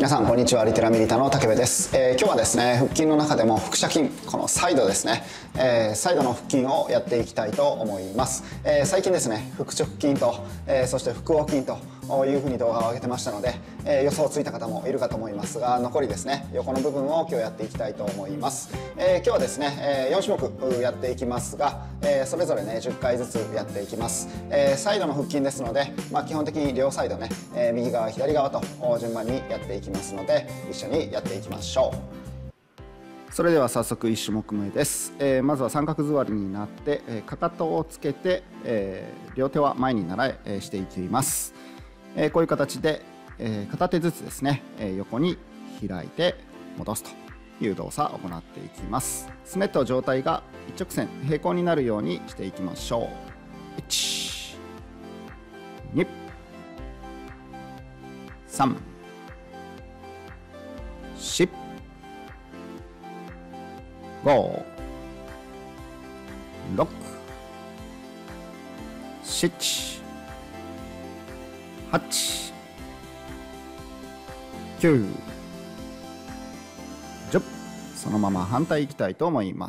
皆さんこんにちは。リテラミリタの武部です。今日はですね、腹筋の中でも腹斜筋、このサイドですね、サイドの腹筋をやっていきたいと思います。最近ですね、腹直筋と、そして腹横筋というふうに動画を上げてましたので、予想ついた方もいるかと思いますが、残りですね、横の部分を今日やっていきたいと思います。今日はですね、4種目やっていきますが、それぞれね10回ずつやっていきます。サイドの腹筋ですので、基本的に両サイドね、右側左側と順番にやっていきますので、一緒にやっていきましょう。それでは早速1種目目です。まずは三角座りになって、かかとをつけて、両手は前に習えしていきます。こういう形で、片手ずつですね、横に開いて戻すという動作を行っていきます。すねと上体が一直線平行になるようにしていきましょう。1、2、3、4、5、6、7、8、9、10。そのまま反対いきたいと思います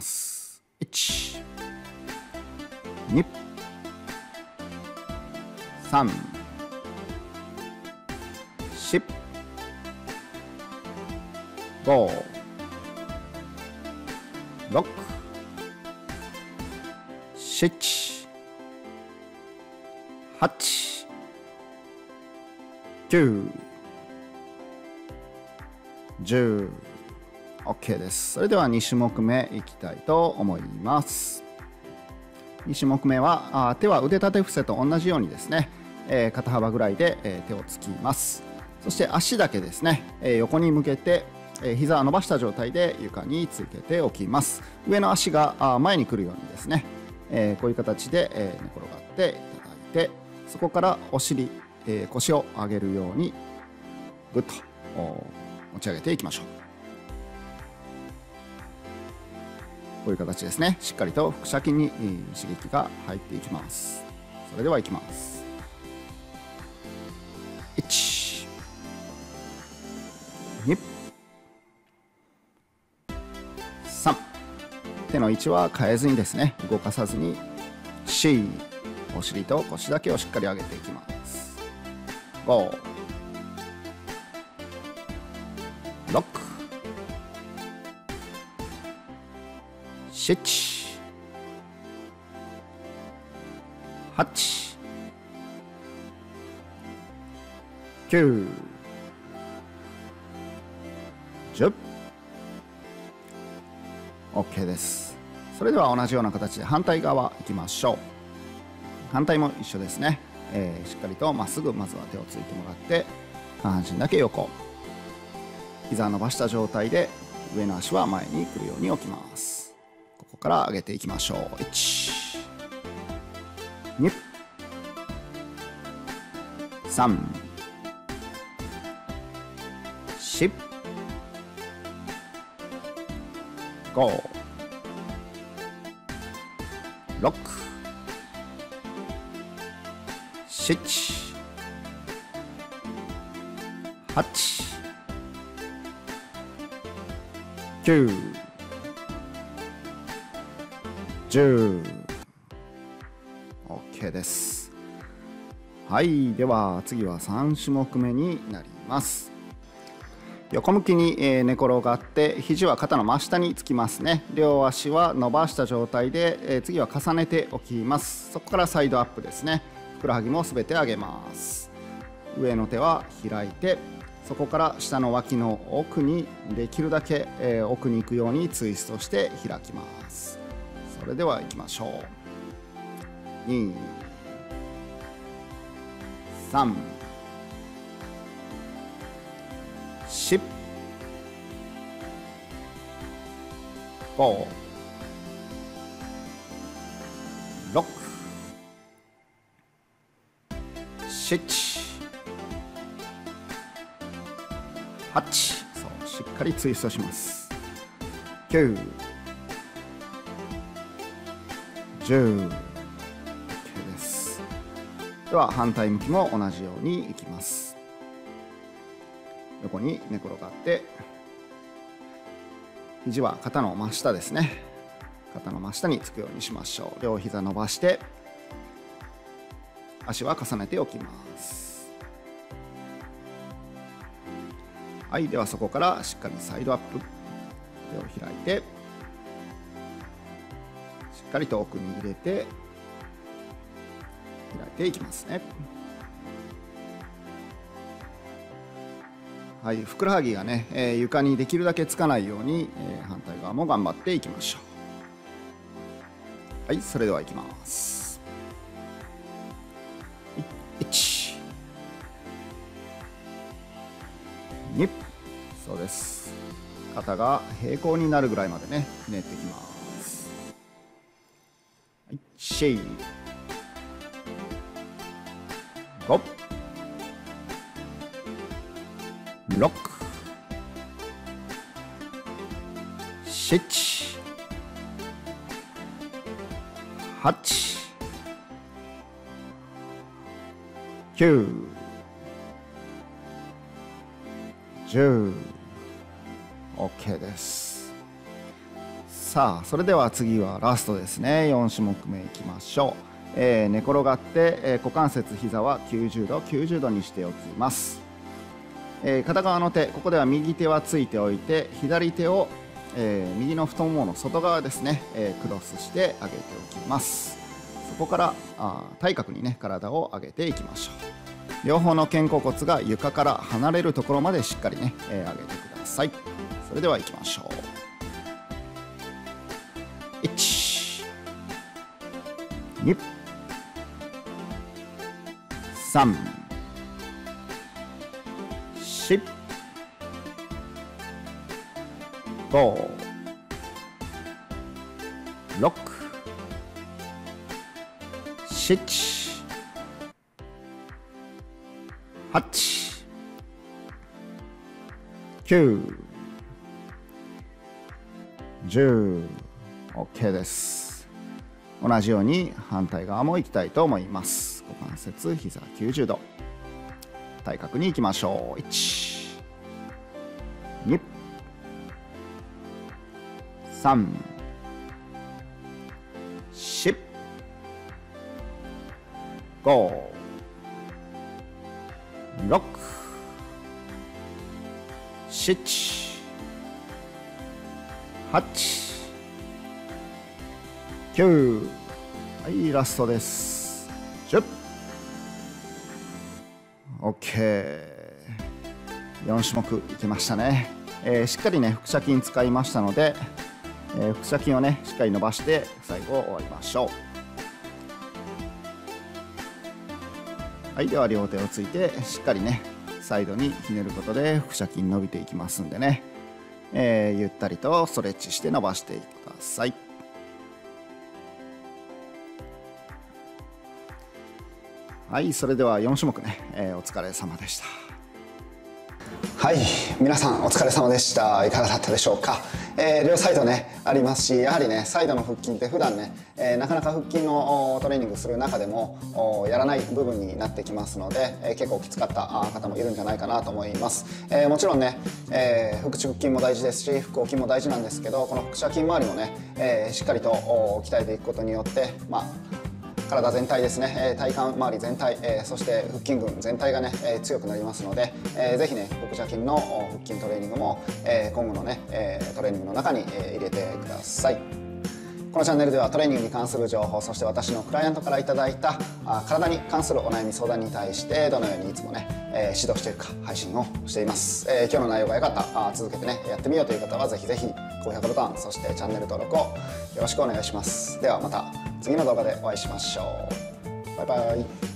。1、2、3、4、5、6、7、8、9、10。OK です。それでは2種目目いきたいと思います。2種目目は手は腕立て伏せと同じようにですね、肩幅ぐらいで、手をつきます。そして足だけですね、横に向けて、膝を伸ばした状態で床につけておきます。上の足が前に来るようにですね、こういう形で、寝転がっていただいて、そこからお尻、腰を上げるようにぐっと持ち上げていきましょう。こういう形ですね。しっかりと腹斜筋に刺激が入っていきます。それではいきます。1、2、3。手の位置は変えずにですね、動かさずに 4、お尻と腰だけをしっかり上げていきます。5、6、7、8、9、10。 OK です。それでは同じような形で反対側いきましょう。反対も一緒ですね。しっかりとまっすぐまずは手をついてもらって、下半身だけ横、膝を伸ばした状態で上の足は前に来るように置きます。ここから上げていきましょう。1、2、3、4、5、6、7、8、9、10。 OK です。はい、では次は3種目目になります。横向きに寝転がって肘は肩の真下につきますね。両足は伸ばした状態で次は重ねておきます。そこからサイドアップですね。ふくらはぎもすべて上げます。上の手は開いて、そこから下の脇の奥にできるだけ奥に行くようにツイストして開きます。それでは行きましょう。2、3、4、5、6、7、8。そう、しっかりツイストします。9、10。 OK です。では反対向きも同じようにいきます。 横に寝転がって、肘は肩の真下ですね。肩の真下につくようにしましょう。両膝伸ばして足は重ねておきます。はい、ではそこからしっかりサイドアップ、手を開いてしっかりと奥に入れて開いていきますね。はい、ふくらはぎがね、床にできるだけつかないように、反対側も頑張っていきましょう。はい、それではいきます。1、2、そうです。肩が平行になるぐらいまでね、ひねっていきます。はい、4、5、6、7、8、9、10、OK です。さあ、それでは次はラストですね。4種目目いきましょう。寝転がって、股関節膝は90度90度にしておきます。片側の手、ここでは右手はついておいて、左手を、右の太ももの外側ですね、クロスして上げておきます。そこから対角にね体を上げていきましょう。両方の肩甲骨が床から離れるところまでしっかりね、上げてください。それではいきましょう。1、2、3、4、5、6、7、8、9、10、OK です。同じように反対側も行きたいと思います。股関節膝90度、対角に行きましょう。1、2、3、4、5、6、7、8、9、はい、ラストです。10、OK。4種目いきましたね。しっかりね腹斜筋使いましたので、腹斜筋をねしっかり伸ばして最後終わりましょう。はい、では両手をついてしっかりねサイドにひねることで腹斜筋伸びていきますんでね、ゆったりとストレッチして伸ばしてください。はい、それでは4種目ね、お疲れ様でした。はい、皆さんお疲れ様でした。いかがだったでしょうか。両サイドねありますし、やはりねサイドの腹筋って普段ね、なかなか腹筋のトレーニングする中でもやらない部分になってきますので、結構きつかった方もいるんじゃないかなと思います。もちろんね、腹直筋も大事ですし腹横筋も大事なんですけど、この腹斜筋周りもね、しっかりと鍛えていくことによって、体全体ですね、体幹周り全体、そして腹筋群全体がね、強くなりますので、ぜひね腹斜筋の腹筋トレーニングも、今後のね、トレーニングの中に、入れてください。このチャンネルではトレーニングに関する情報、そして私のクライアントからいただいた体に関するお悩み相談に対してどのようにいつもね、指導しているか配信をしています。今日の内容が良かった、続けてねやってみようという方はぜひぜひ高評価ボタン、そしてチャンネル登録をよろしくお願いします。ではまた次の動画でお会いしましょう。バイバイ。